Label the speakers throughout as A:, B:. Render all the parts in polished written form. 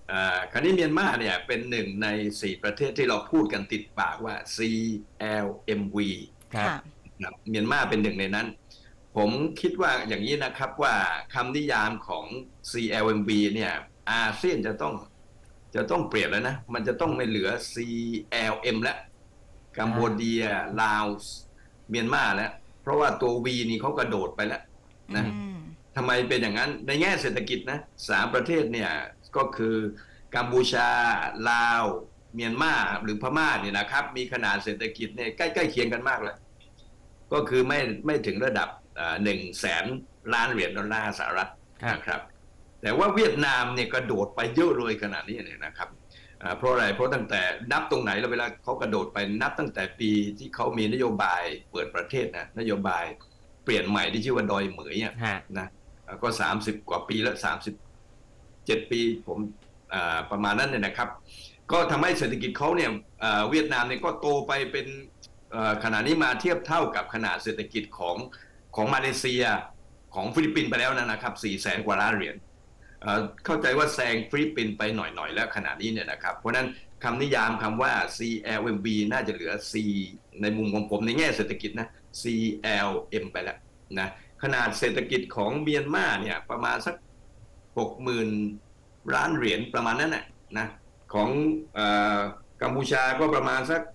A: คราวนี้เมียนมาเนี่ยเป็นหนึ่งใน4 ประเทศที่เราพูดกันติดปากว่า CLMV
B: ครับ
A: เมียนมาเป็นหนึ่งในนั้นผมคิดว่าอย่างนี้นะครับว่าคำนิยามของ CLMV เนี่ยอาเซียนจะต้องเปลี่ยนแล้วนะมันจะต้องไม่เหลือ CLM แล้วกัมพูชาลาวเมียนมาแล้วเพราะว่าตัว V นี่เขากระโดดไปแล้วนะทำไมเป็นอย่างนั้นในแง่เศรษฐกิจนะ3 ประเทศเนี่ยก็คือกัมพูชาลาวเมียนมาหรือพม่าเนี่ยนะครับมีขนาดเศรษฐกิจเนี่ยใกล้ๆเคียงกันมากเลยก็คือไม่ถึงระดับ100,000,000,000 เหรียญดอลลาร์สหรัฐนะครับแต่ว่าเวียดนามเนี่ยกระโดดไปเยอะเลยขนาดนี้เนี่ยนะครับเพราะอะไรเพราะตั้งแต่นับตรงไหนแล้วเวลาเขากระโดดไปนับตั้งแต่ปีที่เขามีนโยบายเปิดประเทศนะนโยบายเปลี่ยนใหม่ที่ชื่อว่าดอยเหมยนะก็30 กว่าปีแล้ว37 ปีผมประมาณนั้นเนี่ยนะครับก็ทำให้เศรษฐกิจเขาเนี่ยเวียดนามเนี่ยก็โตไปเป็นขณะนี้มาเทียบเท่ากับขนาดเศรษฐกิจของมาเลเซียของฟิลิปปินส์ไปแล้วนะครับ400,000 กว่าล้านเหรียญเข้าใจว่าแซงฟิลิปปินส์ไปหน่อยๆแล้วขณะนี้เนี่ยนะครับเพราะนั้นคำนิยามคำว่า CLMV น่าจะเหลือ C ในมุมของผมในแง่เศรษฐกิจนะ CLM ไปแล้วนะขนาดเศรษฐกิจของเมียนมาเนี่ยประมาณสัก60,000 ล้านเหรียญประมาณนั้นนะของกัมพูชาก็ประมาณสัก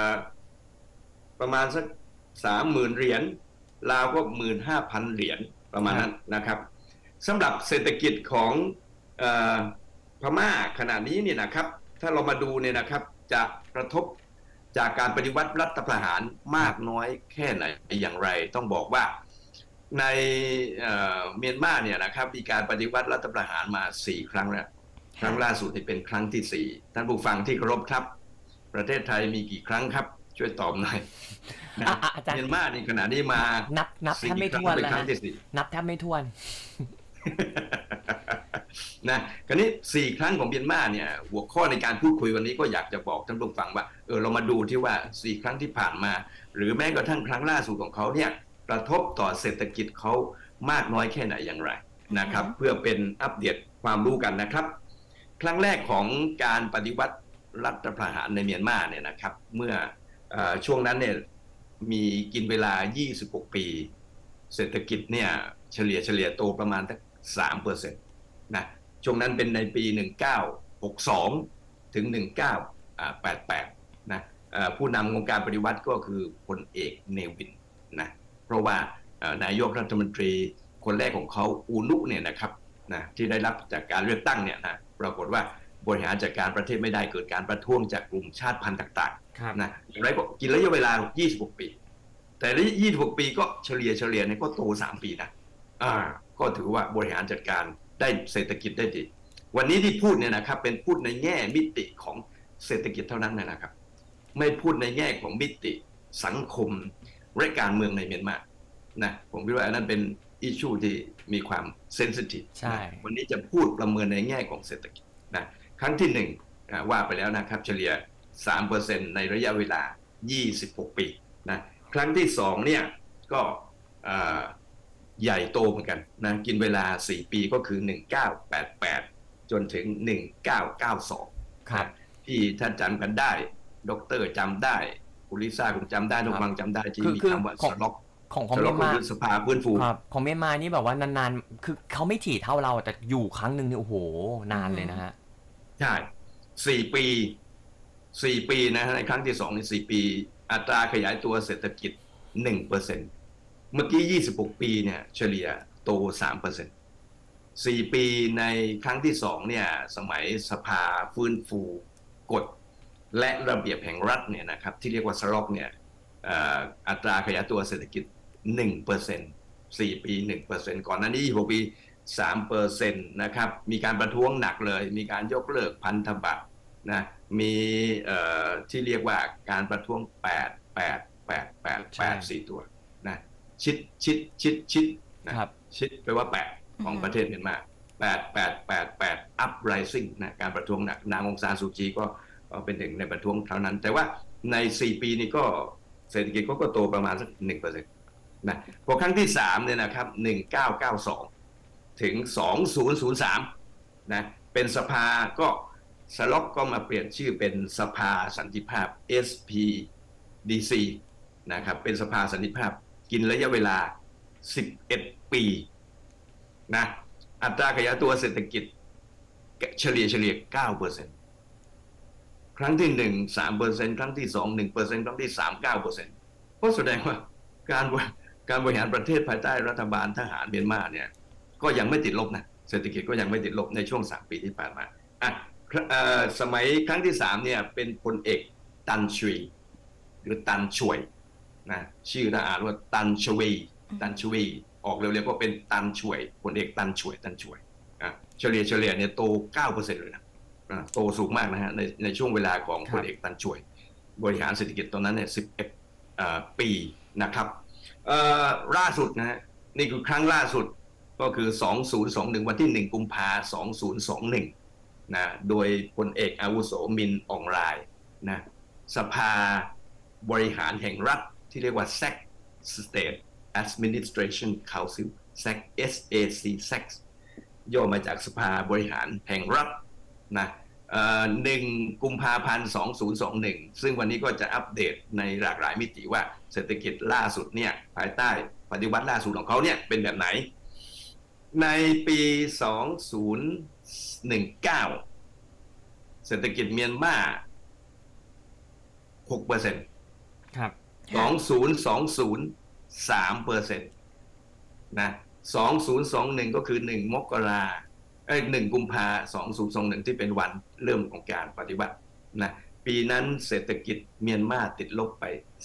A: 30,000 เหรียญลาวก็ 15,000 เหรียญประมาณนั้นนะครับสำหรับเศรษฐกิจของพม่าขณะนี้เนี่ยนะครับถ้าเรามาดูเนี่ยนะครับจะกระทบจากการปฏิวัติรัฐประหารมากน้อยแค่ไหนอย่างไรต้องบอกว่าในเมียนมาเนี่ยนะครับมีการปฏิวัติรัฐประหารมา4 ครั้งแล้วครั้งล่าสุดเป็นครั้งที่4ท่านผู้ฟังที่เคารพครับประเทศไทยมีกี่ครั้งครับช่วยตอบหน่อยเมียนมานี่ขณะนี้มา
B: นับแทบไม่ถ้วนแล้วนับแทบไม่ถ้วน
A: นะคราวนี้4 ครั้งของเมียนมาเนี่ยหัวข้อในการพูดคุยวันนี้ก็อยากจะบอกท่านผู้ฟังว่าเรามาดูที่ว่า4 ครั้งที่ผ่านมาหรือแม้กระทั่งครั้งล่าสุดของเขาเนี่ยกระทบต่อเศรษฐกิจเขามากน้อยแค่ไหนอย่างไรนะครับเพื่อเป็นอัปเดตความรู้กันนะครับครั้งแรกของการปฏิวัติรัฐประหารในเมียนมาเนี่ยนะครับเมื่อช่วงนั้นเนี่ยมีกินเวลา26 ปีเศรษฐกิจเนี่ยเฉลี่ยโตประมาณสัก 3% นะช่วงนั้นเป็นในปี1962ถึง1988นะผู้นำของการปฏิวัติก็คือพลเอกเนวินนะเพราะว่านายกรัฐมนตรีคนแรกของเขาอูนุเนี่ยนะครับนะที่ได้รับจากการเลือกตั้งเนี่ยนะปรากฏว่าบริหารจัดการประเทศไม่ได้เกิดการประท้วงจากกลุ่มชาติพันธุ์ต่างๆนะอย่างไรก็กินระยะเวลา26 ปีแต่ใน26 ปีก็เฉลี่ยเนี่ยก็โต3 ปีนะก็ถือว่าบริหารจัดการได้เศรษฐกิจได้ดีวันนี้ที่พูดเนี่ยนะครับเป็นพูดในแง่มิติของเศรษฐกิจเท่านั้นนะครับไม่พูดในแง่ของมิติสังคมและการเมืองในเมียนมานะผมคิดว่าอันนั้นเป็นอิชชูที่มีความเซนซิทีฟวันนี้จะพูดประเมินในแง่ของเศรษฐกิจนะครั้งที่1ว่าไปแล้วนะครับเฉลี่ย 3% ในระยะเวลา26 ปีนะครั้งที่2เนี่ยก็ใหญ่โตเหมือนกันนะกินเวลา4 ปีก็คือ1988จนถึง1992ครับที่ท่านจำกันได้ดร.จำได้คุณลิซ่าคงจำได้ทุกฟังจำได้ที่มีคำว่าสล็อก
B: ของเมียนมา
A: สภาฟื้นฟู
B: ของเมียนมานี่แบบว่านานๆคือเขาไม่ถี่เท่าเราแต่อยู่ครั้งหนึ่งนี่โอ้โหนานเลยนะฮะ
A: ใช่4 ปีนะในครั้งที่2ใน4 ปีอัตราขยายตัวเศรษฐกิจ 1%เมื่อกี้26 ปีเนี่ยเฉลี่ยโต 3% 4 ปีในครั้งที่2เนี่ยสมัยสภาฟื้นฟูกฎและระเบียบแห่งรัฐเนี่ยนะครับที่เรียกว่าสล็อกเนี่ยอัตราขยายตัวเศรษฐกิจ 1% 4 ปี 1% ก่อนหน้านี้26 ปี 3% นะครับมีการประท้วงหนักเลยมีการยกเลิกพันธบัตรนะมีที่เรียกว่าการประท้วง4 ตัวนะชิดนะครับชิดแปลว่า8ของประเทศเมียนมา8 uprising นะการประท้วงหนักนางองซานซูจีก็เป็นหนึ่งในประท้วงเท่านั้นแต่ว่าใน4 ปีนี้ก็เศรษฐกิจก็โตประมาณสัก 1% นะพอครั้งที่3เนี่ยนะครับ1992ถึง2003นะเป็นสภาก็สล็อกก็มาเปลี่ยนชื่อเป็นสภาสันติภาพ SPDC นะครับเป็นสภาสันติภาพกินระยะเวลา11 ปีนะอัตราขยายตัวเศรษฐกิจเฉลี่ย 9%ครั้งที่1 3%ครั้งที่2 1%ครั้งที่3 9%ก็แสดงว่าการบริหารประเทศภายใต้รัฐบาลทหารเมียนมาเนี่ยก็ยังไม่ติดลบนะเศรษฐกิจก็ยังไม่ติดลบในช่วง3 ปีที่ผ่านมาสมัยครั้งที่3เนี่ยเป็นพลเอกตันชุยหรือตันช่วยนะชื่อทหารว่าตันชวีออกเร็วๆก็เป็นตันช่วยพลเอกตันช่วยเฉลี่ยเนี่ยโต 9% เลยนะโตสูงมากนะฮะในช่วงเวลาของพลเอกตันช่วยบริหารเศรษฐกิจตอนนั้นเนี่ย11 ปีนะครับล่าสุดนะฮะนี่คือครั้งล่าสุดก็คือ2021วันที่1 กุมภาพันธ์2021นะโดยพลเอกอาวุโสมินอองไลน์นะสภาบริหารแห่งรัฐที่เรียกว่า SAC State Administration Council SAC ย่อมาจากสภาบริหารแห่งรัฐนะ1 กุมภาพันธ์2021ซึ่งวันนี้ก็จะอัปเดตในหลากหลายมิติว่าเศรษฐกิจล่าสุดเนี่ยภายใต้ปฏิวัติล่าสุดของเขาเนี่ยเป็นแบบไหนในปี 2019 เศรษฐกิจเมียนมา 6%
B: ครับ
A: 2020 3% นะ2021ก็คือ1 มกรา1 กุมภาพันธ์2021ที่เป็นวันเริ่มของการปฏิวัตินะปีนั้นเศรษฐกิจเมียนมาติดลบไป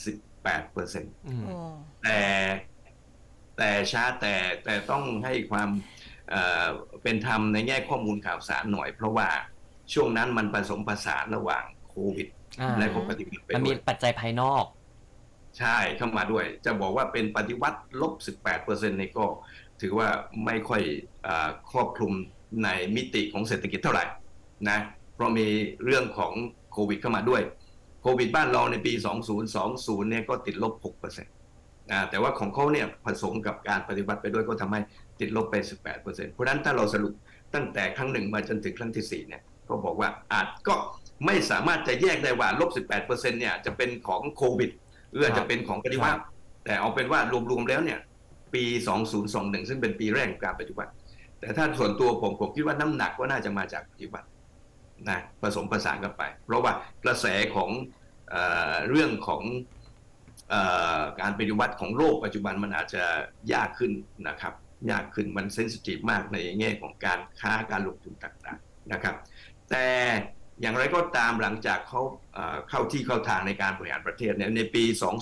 A: 18% แต่ช้าแต่ต้องให้ความเป็นธรรมในแง่ข้อมูลข่าวสารหน่อยเพราะว่าช่วงนั้นมันผสมผสานระหว่างโควิดและปฏิวัติไปด้วย
B: มันมีปัจจัยภายนอก
A: ใช่เข้ามาด้วยจะบอกว่าเป็นปฏิวัติลบ 18% นี่ก็ถือว่าไม่ค่อยครอบคลุมในมิติของเศรษฐกิจเท่าไหร่นะเพราะมีเรื่องของโควิดเข้ามาด้วยโควิดบ้านเราในปี2020เนี่ยก็ติดลบ 6%แต่ว่าของเขาเนี่ยผสมกับการปฏิวัติไปด้วยก็ทำให้ติดลบไป 18% เพราะฉะนั้นถ้าเราสรุปตั้งแต่ครั้ง1มาจนถึงครั้งที่4เนี่ยก็บอกว่าอาจก็ไม่สามารถจะแยกได้ว่าลบ 18% เนี่ยจะเป็นของโควิดหรืออาจจะเป็นของปฏิวัติแต่เอาเป็นว่ารวมๆแล้วเนี่ยปี2021ซึ่งเป็นปีแรกของการปฏิวัติแต่ถ้าส่วนตัวผมคิดว่าน้ำหนักก็น่าจะมาจากปฏิวัตินะผสมผสานกันไปเพราะว่ากระแสของเรื่องของการปฏิวัติของโลกปัจจุบันมันอาจจะยากขึ้นนะครับยากขึ้นมันเซนซิทีฟมากในแง่ของการค้าการลงทุนต่างๆนะครับแต่อย่างไรก็ตามหลังจากเขาเข้าที่เข้าทางในการบริหารประเทศเนี่ยในปี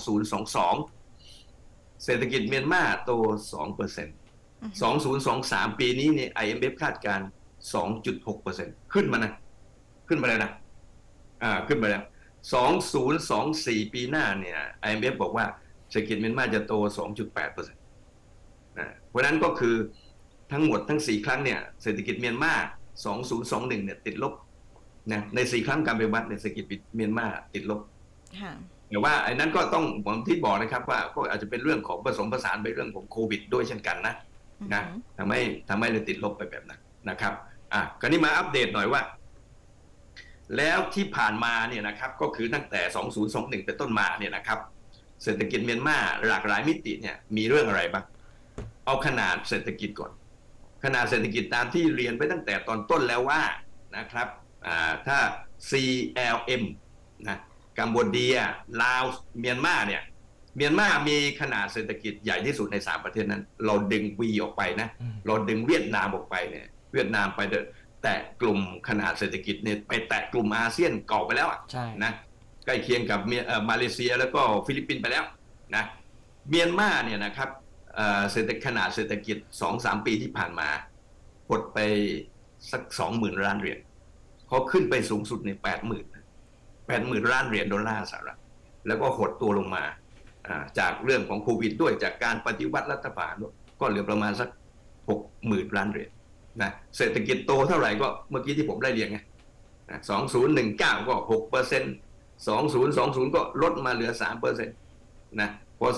A: 2022เศรษฐกิจเมียนมาโต 2% 2023ปีนี้เนี่ย IMF คาดการณ์ 2.6% ขึ้นมาแล้วนะขึ้นมาแล้ว2024ปีหน้าเนี่ย IMF บอกว่าเศรษฐกิจเมียนมาจะโต 2.8% นะเพราะนั้นก็คือทั้งหมดทั้ง4ครั้งเนี่ยเศรษฐกิจเมียนมา2021เนี่ยติดลบนะใน4ครั้งการปฏิวัติในเศรษฐกิจเมียนมาติดลบแต่ว่าไอ้นั้นก็ต้องผมที่บอกนะครับว่าก็อาจจะเป็นเรื่องของผสมผสานไปเรื่องของโควิดด้วยเช่นกันนะทำให้เราติดลบไปแบบนั้นนะครับคราวนี้มาอัปเดตหน่อยว่าแล้วที่ผ่านมาเนี่ยนะครับก็คือตั้งแต่2021เป็นต้นมาเนี่ยนะครับเศรษฐกิจเมียนมาหลากหลายมิติเนี่ยมีเรื่องอะไรบ้างเอาขนาดเศรษฐกิจก่อนขนาดเศรษฐกิจตามที่เรียนไปตั้งแต่ตอนต้นแล้วว่านะครับถ้า CLM นะกัมพูชาลาวเมียนมาเนี่ยเมียนมามีขนาดเศรษฐกิจใหญ่ที่สุดใน3ประเทศนั้นเราดึง V ออกไปนะเราดึงเวียดนามออกไปเนี่ยเวียดนามไปแต่กลุ่มขนาดเศรษฐกิจเนี่ยไปแตะกลุ่มอาเซียนเก่าไปแล้วนะใกล้เคียงกับมาเลเซียแล้วก็ฟิลิปปินส์ไปแล้วนะเมียนมาเนี่ยนะครับขนาดเศรษฐกิจ 2-3 ปีที่ผ่านมาหดไปสัก 20,000 ล้านเหรียญเขาขึ้นไปสูงสุดใน 80,000 ล้านเหรียญดอลลาร์สหรัฐแล้วก็หดตัวลงมาจากเรื่องของโควิดด้วยจากการปฏิวัติรัฐประหารก็เหลือประมาณสัก 60,000 ล้านเหรียญนะเศรษฐกิจโตเท่าไหร่ก็เมื่อกี้ที่ผมได้เรียงไง2019ก็ 6% 2020ก็ลดมาเหลือ 3% นะพอ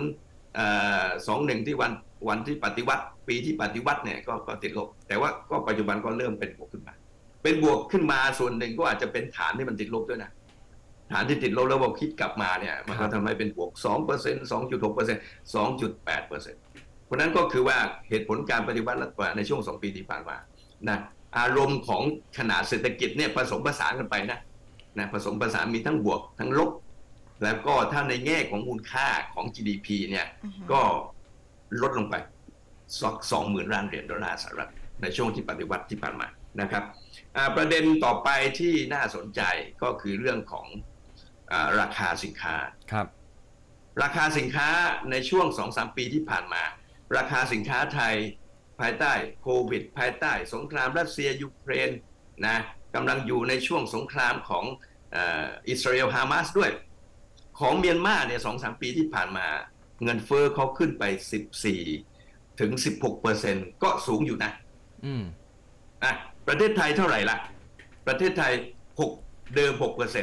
A: 21ที่วันที่ปฏิวัติปีที่ปฏิวัติเนี่ยก็ติดลบแต่ว่าก็ปัจจุบันก็เริ่มเป็นบวกขึ้นมาเป็นบวกขึ้นมาส่วนหนึ่งก็อาจจะเป็นฐานที่มันติดลบด้วยนะฐานที่ติดลบแล้วพอคิดกลับมาเนี่ยมันก็ทำให้เป็นบวก 2% 2.6% 2.8%เพราะนั้นก็คือว่าเหตุผลการปฏิวัติรัฐประหารในช่วง2 ปีที่ผ่านมานะอารมณ์ของขนาดเศรษฐกิจเนี่ยผสมผสานกันไปนะผสมผสานมีทั้งบวกทั้งลบแล้วก็ถ้าในแง่ของมูลค่าของ GDP เนี่ยก็ลดลงไปสัก 20,000 ล้านเหรียญดอลลาร์สหรัฐในช่วงที่ปฏิวัติที่ผ่านมานะครับประเด็นต่อไปที่น่าสนใจก็คือเรื่องของราคาสินค้า
B: ครับ
A: ราคาสินค้าในช่วง 2-3 ปีที่ผ่านมาราคาสินค้าไทยภายใต้โควิดภายใต้สงครามรัสเซียยูเครนนะกำลังอยู่ในช่วงสงครามของอิสราเอลฮามาสด้วยของเมียนมาเนี่ย2-3 ปีที่ผ่านมาเงินเฟ้อเขาขึ้นไป14 ถึง 16% ก็สูงอยู่นะประเทศไทยเท่าไหร่ล่ะประเทศไทยเดิม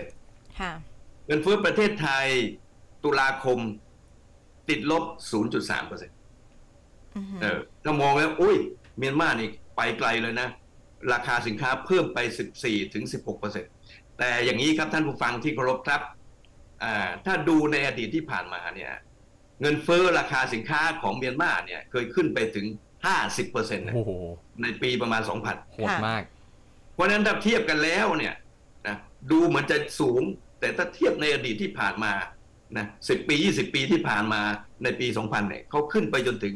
A: 6%
C: ค่ะ
A: เงินเฟ้อประเทศไทยตุลาคมติดลบ 0.3%ถ้ามองแล้วอุ้ยเมียนมานี่ไปไกลเลยนะราคาสินค้าเพิ่มไป 14 ถึง 16% แต่อย่างนี้ครับท่านผู้ฟังที่เคารพครับถ้าดูในอดีตที่ผ่านมาเนี่ยเงินเฟ้อราคาสินค้าของเมียนมาเนี่ยเคยขึ้นไปถึง 50% นะในปีประมาณ 2,000
B: โหดมาก
A: เพราะนั้นถ้าเทียบกันแล้วเนี่ยนะดูเหมือนจะสูงแต่ถ้าเทียบในอดีตที่ผ่านมานะ10 ปี 20 ปีที่ผ่านมาในปี 2000 เนี่ยเขาขึ้นไปจนถึง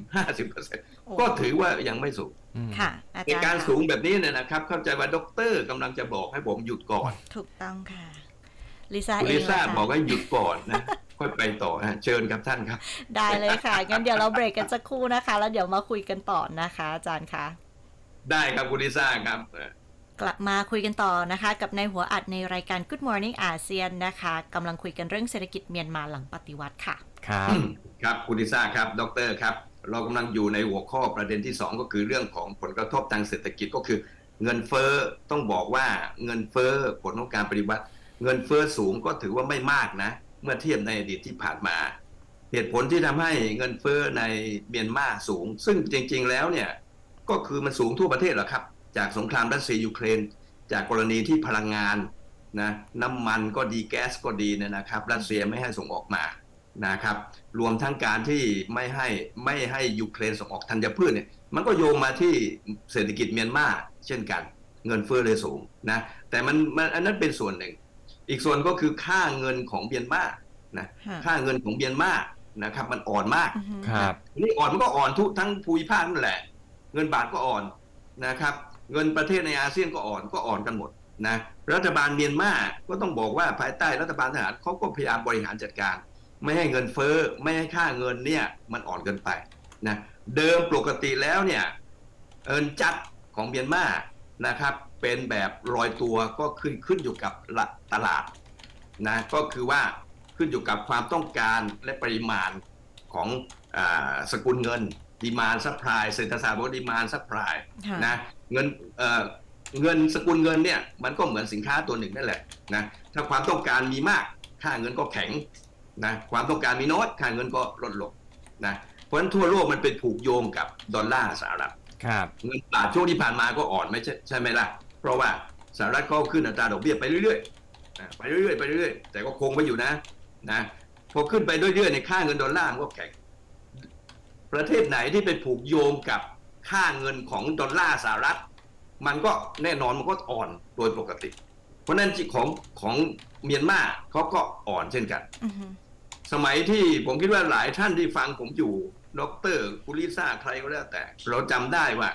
A: 50% ก็ถือว่ายังไม่สูง
C: ค่ะ
A: ในการสูงแบบนี้เนี่ยนะครับเข้าใจว่าด็อกเตอร์กำลังจะบอกให้ผมหยุดก่อน
C: ถูกต้องค่ะ
A: ลิซ่าบอกให้หยุดก่อนนะค่อยไปต่อเชิญครับท่านครับ
C: ได้เลยค่ะงั้นเดี๋ยวเราเบรกกันสักครู่นะคะแล้วเดี๋ยวมาคุยกันต่อนะคะอาจารย์คะ
A: ได้ครับคุณลิซ่าครับ
C: กลับมาคุยกันต่อนะคะกับในหัวอัดในรายการ Good Morning อาเซียนนะคะกำลังคุยกันเรื่องเศรษฐกิจเมียนมาหลังปฏิวัติค่ะ
A: ครับคุณลิซ่าครับดร.ครับเรากำลังอยู่ในหัวข้อประเด็นที่2ก็คือเรื่องของผลกระทบทางเศรษฐกิจก็คือเงินเฟ้อต้องบอกว่าเงินเฟ้อผลของการปฏิวัติเงินเฟ้อสูงก็ถือว่าไม่มากนะเมื่อเทียบในอดีตที่ผ่านมาเหตุผลที่ทำให้เงินเฟ้อในเมียนมาสูงซึ่งจริงๆแล้วเนี่ยก็คือมันสูงทั่วประเทศแหละครับจากสงครามรัสเซียยูเครนจากกรณีที่พลังงานนะน้ำมันก็ดีแก๊สก็ดีเนี่ยนะครับรัสเซียไม่ให้ส่งออกมานะครับรวมทั้งการที่ไม่ให้ยูเครนส่งออกธัญพืชเนี่ยมันก็โยงมาที่เศรษฐกิจเมียนมาเช่นกันเงินเฟ้อเลยสูงนะแต่มันอันนั้นเป็นส่วนหนึ่งอีกส่วนก็คือค่าเงินของเมียนมานะค่าเงินของเมียนมานะครับมันอ่อนมาก
B: ครับ
A: นี่อ่อนมันก็อ่อนทั้งภูมิภาคนั่นแหละเงินบาทก็อ่อนนะครับเงินประเทศในอาเซียนก็อ่อนกันหมดนะรัฐบาลเมียนมาก็ต้องบอกว่าภายใต้รัฐบาลทหารเขาก็พยายามบริหารจัดการไม่ให้เงินเฟ้อไม่ให้ค่าเงินเนี่ยมันอ่อนเกินไปนะเดิมปกติแล้วเนี่ยเงินจัดของเมียนมานะครับเป็นแบบลอยตัวก็ขึ้นอยู่กับตลาดนะก็คือว่าขึ้นอยู่กับความต้องการและปริมาณของสกุลเงินดีมานด์ซัพพลายเศรษฐศาสตร์บอกดีมานด์ซัพพลายนะเงินสกุลเงินเนี่ยมันก็เหมือนสินค้าตัวหนึ่งนั่นแหละนะถ้าความต้องการมีมากค่าเงินก็แข็งนะความต้องการมีน้อยค่าเงินก็ลดลงนะเพราะฉะนั้นทั่วโลกมันเป็นผูกโยงกับดอลลาร์สหรัฐเงินบาทช่วงที่ผ่านมาก็อ่อนไม่ใช่ไหมล่ะเพราะว่าสหรัฐก็ขึ้นอัตราดอกเบี้ยไปเรื่อยๆไปเรื่อยๆแต่ก็คงไว้อยู่นะพอขึ้นไปเรื่อยๆในค่าเงินดอลลาร์มันก็แข็งประเทศไหนที่ไปผูกโยงกับค่าเงินของดอลลาร์สหรัฐมันก็แน่นอนมันก็อ่อนโดยปกติเพราะนั้นของเมียนมาเขาก็อ่อนเช่นกันสมัยที่ผมคิดว่าหลายท่านที่ฟังผมอยู่ดร.กุลิซ่าใครก็แล้วแต่เราจำได้ว่า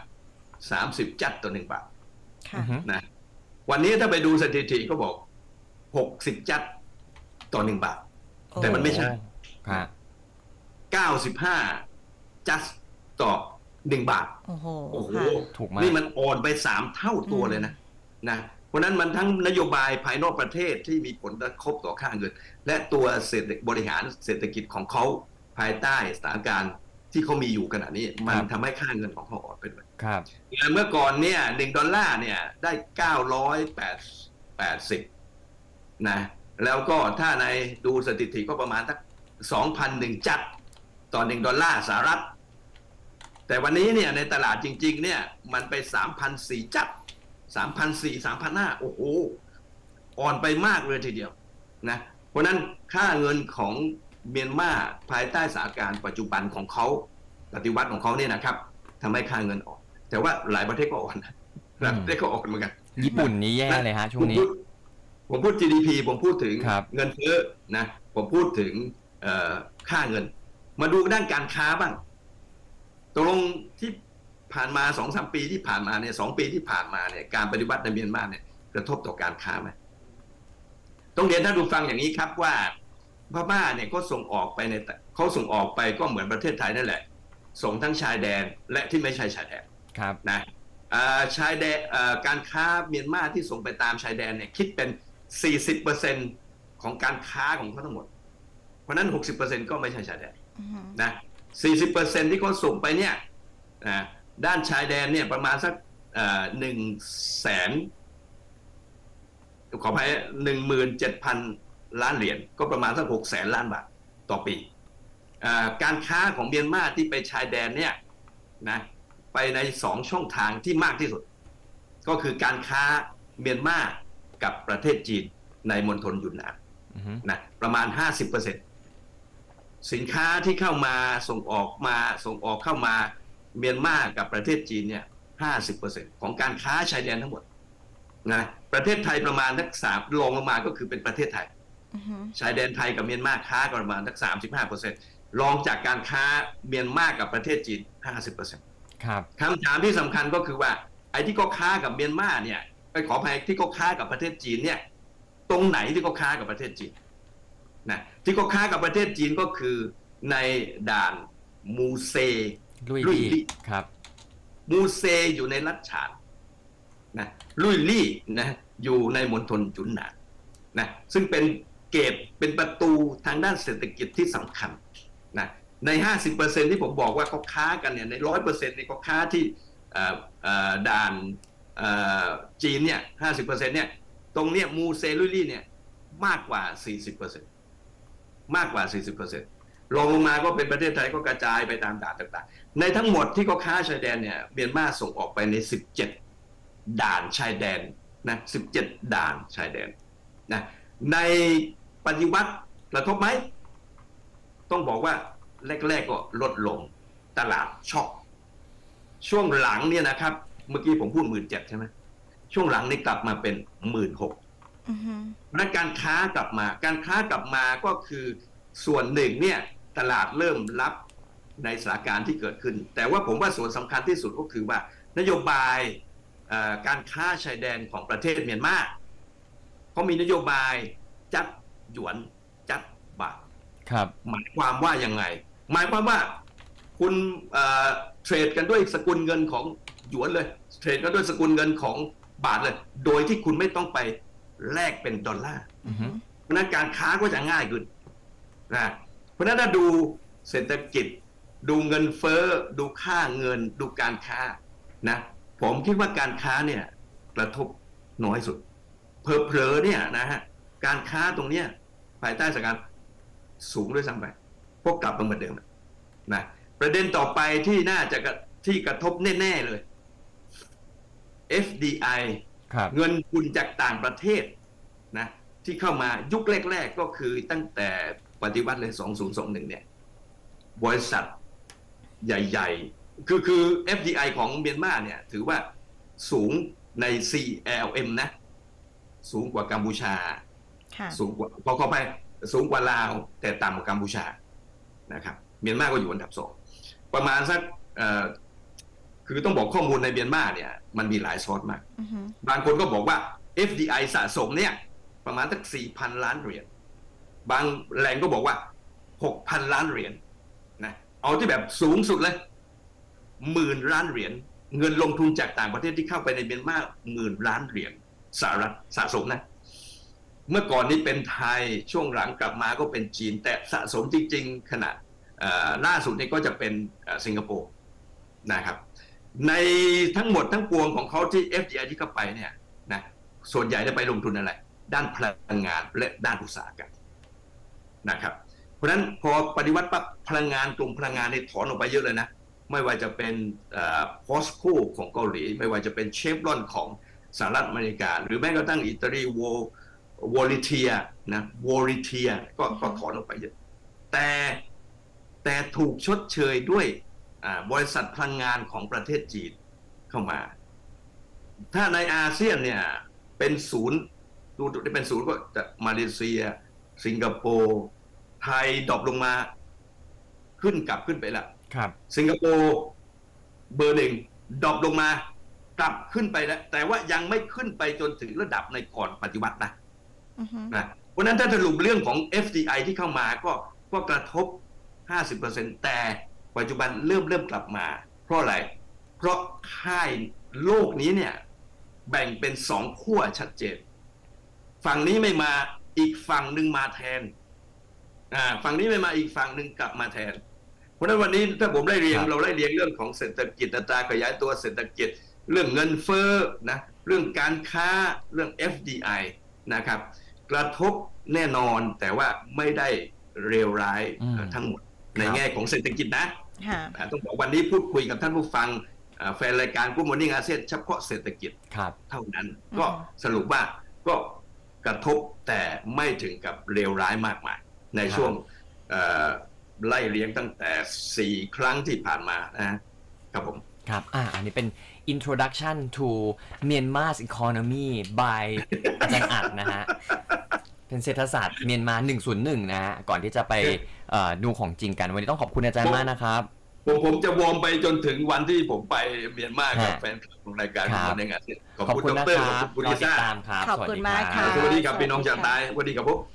A: 30จัดต่อ1 บาทนะวันนี้ถ้าไปดูสถิติก็บอก60จัดต่อ1 บาทแต่มันไม่ใช่95จัดต่อ1 บาท
C: โอ้โห
B: ถูกมาก
A: นี่มันอ่อนไป3 เท่าตัวเลยนะเพราะนั้นมันทั้งนโยบายภายนอกประเทศที่มีผลกระทบต่อค่าเงินและตัวบริหารเศรษฐกิจของเขาภายใต้สถานการณ์ที่เขามีอยู่ขณะนี้มันทำให้ค่าเงินของเขาอ่อนไปด้วยเมื่อก่อนเนี่ย1 ดอลลาร์เนี่ยได้980นะแล้วก็ถ้าในดูสถิติก็ประมาณสัก 2,001 จัดต่อ1 ดอลลาร์สหรัฐแต่วันนี้เนี่ยในตลาดจริงๆเนี่ยมันไป 3,004 จัด 3,400 3,500โอ้โหอ่อนไปมากเลยทีเดียวนะเพราะนั้นค่าเงินของเมียนมาภายใต้สถานการณ์ปัจจุบันของเขาปฏิวัติของเขาเนี่ยนะครับทำให้ค่าเงินอ่อนแต่ว่าหลายประเทศก็อ่อนนะหลายประเทศก็อ่อนเหมือนกัน
B: ญี่ปุ่นนี่แย่เลยฮะช่วงนี้
A: ผมพูด GDP ผมพูดถึง
B: ครับ
A: เงินเฟ้อนะผมพูดถึงค่าเงินมาดูด้านการค้าบ้างตกลงที่ผ่านมา 2-3 ปีที่ผ่านมาเนี่ย2 ปีที่ผ่านมาเนี่ยการปฏิวัติในเมียนมาเนี่ยกระทบต่อการค้าไหมต้องเรียนท่านผู้ฟังอย่างนี้ครับว่าพม่าเนี่ยก็ส่งออกไปเขาส่งออกไปก็เหมือนประเทศไทยนั่นแหละส่งทั้งชายแดนและที่ไม่ใช่ชายแดน
B: ครับ
A: นะชายแดนการค้าเมียนมาที่ส่งไปตามชายแดนเนี่ยคิดเป็น 40% ของการค้าของเขาทั้งหมดเพราะนั้น 60% ก็ไม่ใช่ชายแดนนะ 40% ที่เขาส่งไปเนี่ยด้านชายแดนเนี่ยประมาณสัก100,000ขออภัย 17,000 ล้านเหรียญก็ประมาณสัก600,000 ล้านบาทต่อปีการค้าของเมียนมาที่ไปชายแดนเนี่ยนะไปใน2ช่องทางที่มากที่สุดก็คือการค้าเมียนมากับประเทศจีนในมณฑลหยุนนานนะประมาณ 50% สินค้าที่เข้ามาส่งออกเข้ามาเมียนมากับประเทศจีนเนี่ย 50% ของการค้าชายแดนทั้งหมดนะประเทศไทยประมาณสัก3รองลงมาก็คือเป็นประเทศไทยชายแดนไทยกับเมียนมาค้ากันประมาณสัก 35% รองจากการค้าเมียนมากับประเทศจีน 50%
B: ครับ
A: คำถามที่สำคัญก็คือว่าไอ้ที่เขาค้ากับเมียนมาเนี่ยไปขออภัยที่เขาค้ากับประเทศจีนเนี่ยตรงไหนที่เขาค้ากับประเทศจีนนะที่เขาค้ากับประเทศจีนก็คือในด่านมูเซ
B: ลุยลี่ครับ
A: มูเซอยู่ในรัฐฉานนะลุยลี่นะอยู่ในมณฑลจุนหนานนะซึ่งเป็นเกตเป็นประตูทางด้านเศรษฐกิจที่สำคัญนะใน 50% ที่ผมบอกว่าเขาค้ากันเนี่ยใน 100% นี่เขาค้าที่ด่านจีนเนี่ย 50% เนี่ยตรงเนี้ยมูเซลุยลี่เนี่ยมากกว่า 40% มากกว่า 40%รองลงมาก็เป็นประเทศไทยก็กระจายไปตามด่านต่างๆในทั้งหมดที่เขาค้าชายแดนเนี่ยเมียนมาส่งออกไปใน17ด่านชายแดนนะ17ด่านชายแดนนะในปฏิวัติกระทบไหมต้องบอกว่าแรกๆก็ลดลงตลาดช็อกช่วงหลังเนี่ยนะครับเมื่อกี้ผมพูด 17,000 ใช่ไหมช่วงหลังนี่กลับมาเป็น 16,000 และการค้ากลับมาก็คือส่วนหนึ่งเนี่ยตลาดเริ่มรับในสถานการณ์ที่เกิดขึ้นแต่ว่าผมว่าส่วนสำคัญที่สุดก็คือว่านโยบายการค้าชายแดนของประเทศเมียนมาเขามีนโยบายจัดหยวนจัดบาทหมายความว่ายังไงหมายความว่าคุณเทรดกันด้วยสกุลเงินของหยวนเลยเทรดกันด้วยสกุลเงินของบาทเลยโดยที่คุณไม่ต้องไปแลกเป็นดอลลาร์เพราะนั้นการค้าก็จะง่ายขึ้นนะเพราะนั้นถ้าดูเศรษฐกิจดูเงินเฟ้อดูค่าเงินดูการค้านะผมคิดว่าการค้าเนี่ยกระทบน้อยสุดเผลอๆเนี่ยนะฮะการค้าตรงเนี้ยภายใต้สถานการณ์สูงด้วยซ้ำไปพวกกลับมาเหมือนเดิมนะประเด็นต่อไปที่น่าจะที่กระทบแน่ๆเลย FDI เงินทุนจากต่างประเทศนะที่เข้ามายุคแรกๆก็คือตั้งแต่ปฏิวัติเลย2021เนี่ยบริษัทใหญ่ๆคือ FDI ของเมียนมาเนี่ยถือว่าสูงใน CLM นะสูงกว่ากัมพูชาสูงกว่าขอไปสูงกว่าลาวแต่ต่ำกว่ากัมพูชานะครับเมียนมาก็อยู่อันดับ2ประมาณสักคือต้องบอกข้อมูลในเมียนมาเนี่ยมันมีหลายซอสมากบางคนก็บอกว่า FDI สะสมเนี่ยประมาณสัก 4,000 ล้านเหรียญบางแหล่งก็บอกว่า 6,000 ล้านเหรียญนะเอาที่แบบสูงสุดเลย10,000 ล้านเหรียญเงินลงทุนจากต่างประเทศที่เข้าไปในเมียนมา10,000 ล้านเหรียญสหรัฐสะสมนะเมื่อก่อนนี้เป็นไทยช่วงหลังกลับมาก็เป็นจีนแต่สะสมจริงๆขนาดล่าสุดนี้ก็จะเป็นสิงคโปร์นะครับในทั้งหมดทั้งปวงของเขาที่ FDI ที่เข้าไปเนี่ยนะส่วนใหญ่ได้ไปลงทุนอะไรด้านพลังงานและด้านอุตสาหกรรมนะครับเพราะฉะนั้นพอปฏิวัติปั๊บพลังงานกลุ่มพลังงานนี่ถอนออกไปเยอะเลยนะไม่ว่าจะเป็นพอสโคของเกาหลีไม่ว่าจะเป็นเชฟรอนของสหรัฐอเมริกาหรือแม้กระทั่งอิตาลีวอลิเทียนะวอลิเทียก็ถอนออกไปเยอะแต่ถูกชดเชยด้วยบริษัทพลังงานของประเทศจีนเข้ามาถ้าในอาเซียนเนี่ยเป็นศูนย์ดูที่เป็นศูนย์ก็จะมาเลเซียสิงคโปร์ไทยดรอปลงมากลับขึ้นไปแล้ว
B: ครับ
A: สิงคโปร์เบอร์ 1ดรอปลงมากลับขึ้นไปแล้วแต่ว่ายังไม่ขึ้นไปจนถึงระดับในก่อนปฏิวัตินะเพราะนั้นถ้าสรุปเรื่องของ FDI ที่เข้ามาก็กระทบ 50% แต่ปัจจุบันเริ่มกลับมาเพราะอะไรเพราะค่ายโลกนี้เนี่ยแบ่งเป็น2ขั้วชัดเจนฝั่งนี้ไม่มาอีกฝั่งหนึ่งมาแทนฝั่งนี้ไม่มาอีกฝั่งหนึ่งกลับมาแทนเพราะฉะนั้นวันนี้ถ้าผมได้เรียงเราได้เรียงเรื่องของเศรษฐกิจอัตราขยายตัวเศรษฐกิจเรื่องเงินเฟ้อนะเรื่องการค้าเรื่อง FDI นะครับกระทบแน่นอนแต่ว่าไม่ได้เลวร้ายทั้งหมดในแง่ของเศรษฐกิจนะต้องบอกวันนี้พูดคุยกับท่านผู้ฟังแฟนรายการGood Morning ASEANเฉพาะเศรษฐกิจเท่านั้นก็สรุปว่าก็กระทบแต่ไม่ถึงกับเลวร้ายมากมายในช่วงไล่เลี้ยงตั้งแต่4ครั้งที่ผ่านมานะครับผม
B: ครับอันนี้เป็น introduction to Myanmar's economy by อาจารย์อัดนะฮะเป็นเศรษฐศาสตร์เมียนมา101นะฮะก่อนที่จะไปดูของจริงกันวันนี้ต้องขอบคุณอาจารย์มากนะครับ
A: ผมจะวอร์มไปจนถึงวันที่ผมไปเมียนมากับแฟนคลับของรายการในงานขอบคุณดร.ขอบคุณลิซ่า
B: ขอบคุณมากครับ
A: สวัสดีครับพี่น้องชาวใต้สวัสดีครับผม